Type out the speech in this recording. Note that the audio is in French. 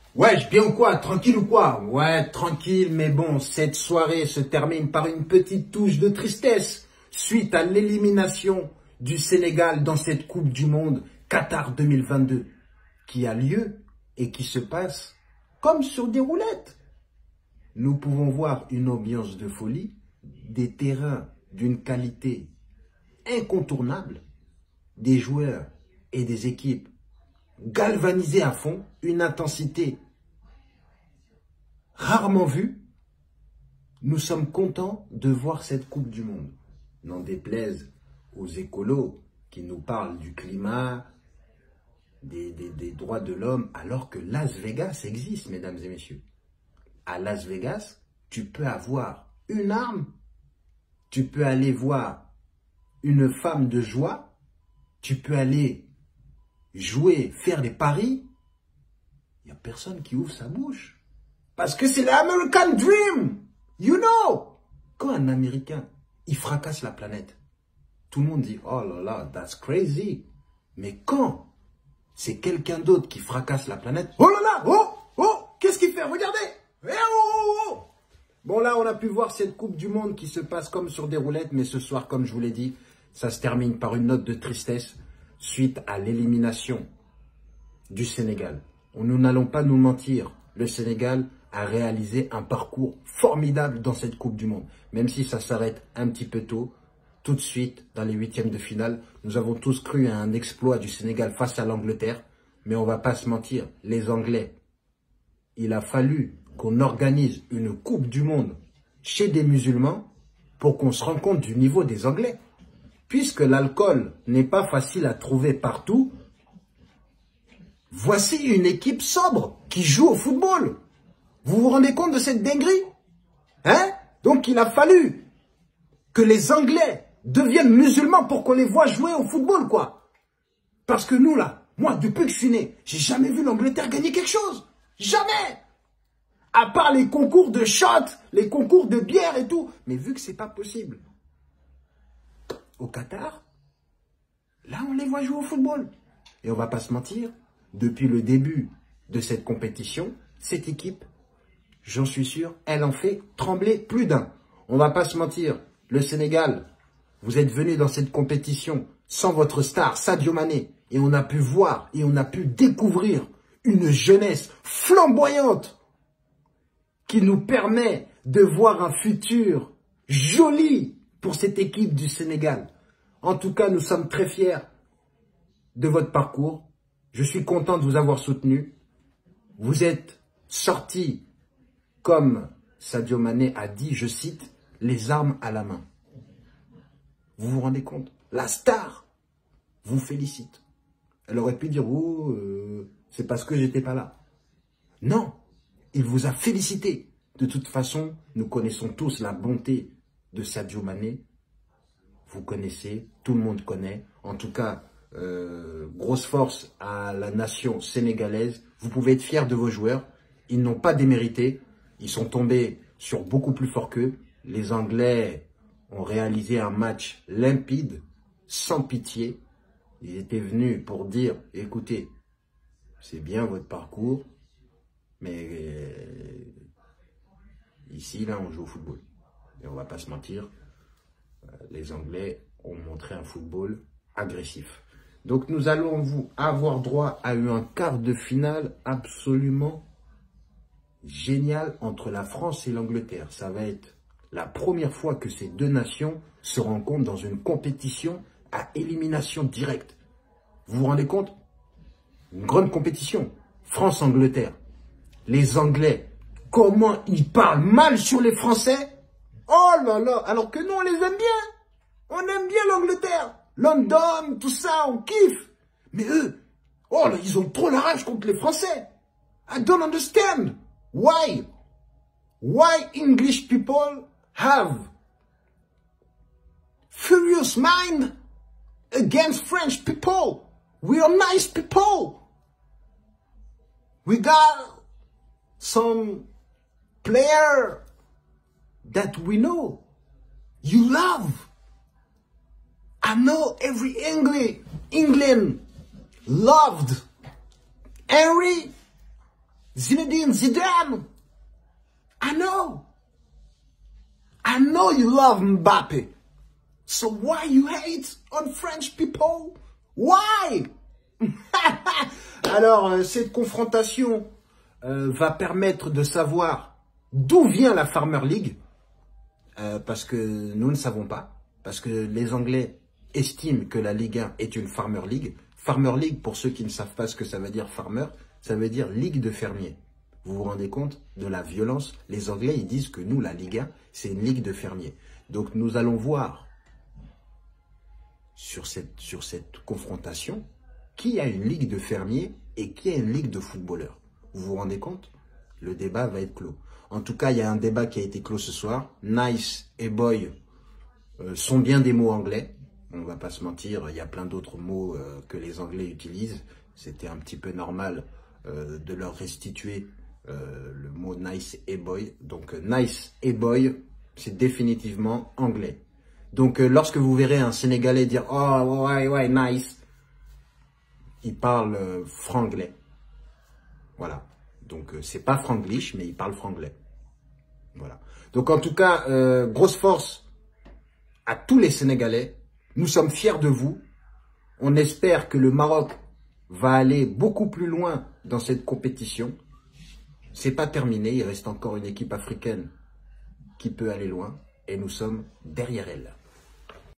Wesh, bien ou quoi? Tranquille ou quoi? Ouais, tranquille, mais bon, cette soirée se termine par une petite touche de tristesse suite à l'élimination du Sénégal dans cette Coupe du Monde Qatar 2022 qui a lieu et qui se passe comme sur des roulettes. Nous pouvons voir une ambiance de folie, des terrains d'une qualité incontournable, des joueurs et des équipes galvanisés à fond, une intensité rarement vue. Nous sommes contents de voir cette Coupe du Monde. N'en déplaise aux écolos qui nous parlent du climat, des droits de l'homme, alors que Las Vegas existe, mesdames et messieurs. À Las Vegas, tu peux avoir une arme, tu peux aller voir une femme de joie, tu peux aller jouer, faire des paris. Il n'y a personne qui ouvre sa bouche. Parce que c'est l'American Dream, you know. Quand un Américain, il fracasse la planète, tout le monde dit, oh là là, that's crazy. Mais quand c'est quelqu'un d'autre qui fracasse la planète, oh là là, qu'est-ce qu'il fait? Regardez. Bon là, on a pu voir cette Coupe du Monde qui se passe comme sur des roulettes, mais ce soir, comme je vous l'ai dit, ça se termine par une note de tristesse suite à l'élimination du Sénégal. Nous n'allons pas nous mentir, le Sénégal a réalisé un parcours formidable dans cette Coupe du Monde. Même si ça s'arrête un petit peu tôt, tout de suite, dans les huitièmes de finale, nous avons tous cru à un exploit du Sénégal face à l'Angleterre. Mais on ne va pas se mentir, les Anglais, il a fallu qu'on organise une Coupe du Monde chez des musulmans pour qu'on se rende compte du niveau des Anglais. Puisque l'alcool n'est pas facile à trouver partout, voici une équipe sobre qui joue au football. Vous vous rendez compte de cette dinguerie? Hein? Donc il a fallu que les Anglais deviennent musulmans pour qu'on les voit jouer au football, quoi. Parce que nous, là, moi, depuis que je suis né, j'ai jamais vu l'Angleterre gagner quelque chose. Jamais! À part les concours de shots, les concours de bière et tout. Mais vu que c'est pas possible, au Qatar, là, on les voit jouer au football. Et on va pas se mentir, depuis le début de cette compétition, cette équipe, j'en suis sûr, elle en fait trembler plus d'un. On va pas se mentir, le Sénégal, vous êtes venus dans cette compétition sans votre star, Sadio Mané. Et on a pu voir et on a pu découvrir une jeunesse flamboyante qui nous permet de voir un futur joli pour cette équipe du Sénégal. En tout cas, nous sommes très fiers de votre parcours. Je suis content de vous avoir soutenu. Vous êtes sortis, comme Sadio Mané a dit, je cite, les armes à la main. Vous vous rendez compte? La star vous félicite. Elle aurait pu dire, oh, c'est parce que j'étais pas là. Non, il vous a félicité. De toute façon, nous connaissons tous la bonté de Sadio Mané. Vous connaissez, tout le monde connaît. En tout cas, grosse force à la nation sénégalaise. Vous pouvez être fiers de vos joueurs. Ils n'ont pas démérité. Ils sont tombés sur beaucoup plus fort qu'eux. Les Anglais ont réalisé un match limpide, sans pitié. Ils étaient venus pour dire, écoutez, c'est bien votre parcours, mais ici, là, on joue au football. Et on va pas se mentir, les Anglais ont montré un football agressif. Donc nous allons avoir droit à un quart de finale absolument génial entre la France et l'Angleterre. Ça va être la première fois que ces deux nations se rencontrent dans une compétition à élimination directe. Vous vous rendez compte? Une grande compétition. France-Angleterre. Les Anglais, comment ils parlent mal sur les Français? Oh là là, alors que nous, on les aime bien. On aime bien l'Angleterre. London, tout ça, on kiffe. Mais eux, oh là, ils ont trop la rage contre les Français. I don't understand. Why? Why English people have furious mind against French people? We are nice people. We got some player that we know. You love. I know every England loved Henry. Zinedine Zidane. I know you love Mbappé. So why you hate on French people? Why? Alors, cette confrontation va permettre de savoir d'où vient la Farmer League. Parce que nous ne savons pas. Parce que les Anglais estiment que la Ligue 1 est une Farmer League. Farmer League, pour ceux qui ne savent pas ce que ça veut dire farmer, ça veut dire Ligue de fermiers. Vous vous rendez compte de la violence? Les Anglais, ils disent que nous, la Ligue 1, c'est une Ligue de fermiers. Donc nous allons voir sur cette confrontation qui a une Ligue de fermiers et qui a une Ligue de footballeurs. Vous vous rendez compte? Le débat va être clos. En tout cas, il y a un débat qui a été clos ce soir. Nice et boy sont bien des mots anglais. On ne va pas se mentir, il y a plein d'autres mots que les Anglais utilisent. C'était un petit peu normal de leur restituer le mot nice et boy. Donc nice et boy, c'est définitivement anglais. Donc lorsque vous verrez un Sénégalais dire « Oh, ouais, nice », il parle franglais. Voilà. Donc c'est pas franglish, mais il parle franglais. Voilà. Donc en tout cas, grosse force à tous les Sénégalais. Nous sommes fiers de vous. On espère que le Maroc va aller beaucoup plus loin dans cette compétition. C'est pas terminé, il reste encore une équipe africaine qui peut aller loin et nous sommes derrière elle.